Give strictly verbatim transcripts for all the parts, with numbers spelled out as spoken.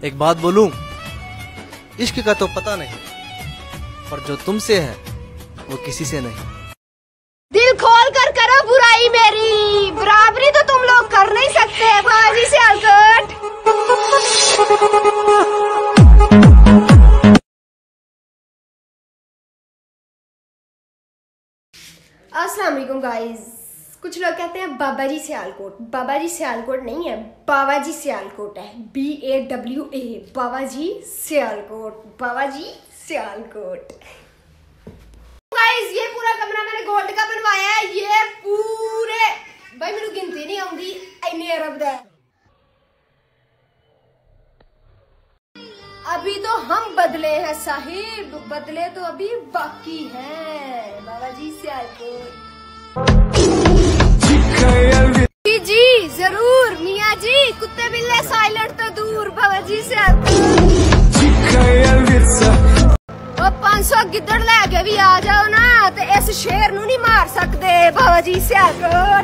एक बात बोलूं, इश्क का तो पता नहीं, पर जो तुमसे है वो किसी से नहीं। दिल खोल कर करो बुराई मेरी, बराबरी तो तुम लोग कर नहीं सकते। बाजी से अलकट। अस्सलाम वालेकुम गाइस। कुछ लोग कहते हैं बाबा जी सियालकोट। बाबा जी सियालकोट नहीं है, बाबा जी सियालकोट है। B A W A, Baba ji Sialkot, Baba ji Sialkot. Guys ये पूरा कमरा मैंने गोल्ड का बनवाया है। ये पूरे भाई मेरी गिनती नहीं आती, इन्ने अरब दा। अभी तो हम बदले हैं साहिब, बदले तो अभी बाकी हैं। बाबा जी सियालकोट। जी जी जरूर मियाँ जी, कुत्ते बिल्ले साइलेंट तो दूर। बाबा जी सियालकोट। पांच सौ गिद्दड़ लेके भी आ जाओ ना तो इस शेर नू नहीं मार सकते। बाबा जी सियालकोट।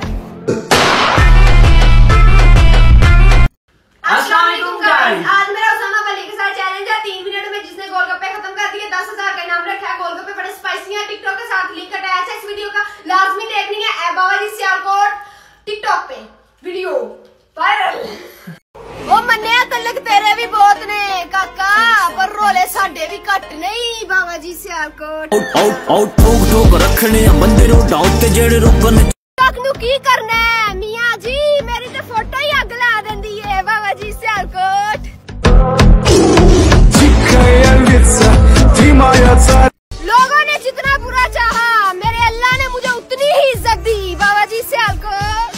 आज मेरा उसामा वली के साथ चैलेंज है। तीन मिनट में जिसने गोलगप्पे खत्म कर दिए दस हजार का इनाम रखा है। गोलगप्पे बड़े स्पाइसी हैं। टिकटॉक के साथ लिंक अटैच है। इस वीडियो का लाजमी देखनी है। बाबा जी सियालकोट टिकटॉक पे वीडियो वायरल। ओ मन्ने तलक तेरे भी बहुत ने काका, पर रोले साडे भी घट नहीं। बाबा जी सियालकोट। आउट आउट ठोक ठोक रखने बंदे नु डाउट ते जेड़े रुकन टिकटॉक नु की करना है मियाँ जी, मेरी तो फोटो ही अग ला देंदी है। बाबा जी सियालकोट। लोगों ने जितना बुरा चाहा, मेरे अल्लाह ने मुझे उतनी ही इज्जत दी। बाबा जी सियालकोट।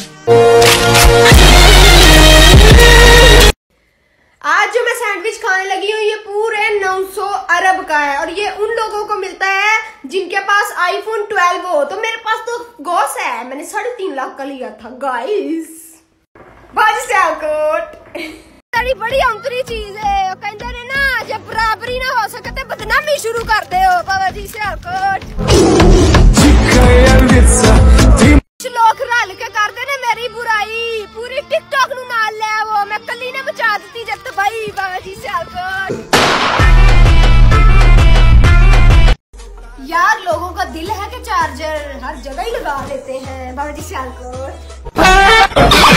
आज जो मैं सैंडविच खाने लगी हूँ ये पूरे नौ सौ अरब का है, और ये उन लोगों को मिलता है जिनके पास आईफोन ट्वेल्व हो। तो मेरे पास तो गॉस है, मैंने साढ़े तीन लाख का लिया था गाइस। बाजी सियालकोट बड़ी बड़ी अंतरी चीज है। कहते ने ना जब बराबरी ना हो सके तो बदनामी शुरू कर दे हो। बाबा जी सियालकोट। कुछ लोग रल के करते ने मेरी बुराई, पूरी टिकटॉक नु नाल ले वो मैं कली ने बचा दी जब तो भाई। बाबा जी सियालकोट। यार लोगों का दिल है कि चार्जर हर जगह ही लगा लेते हैं। बाबा जी सियालकोट।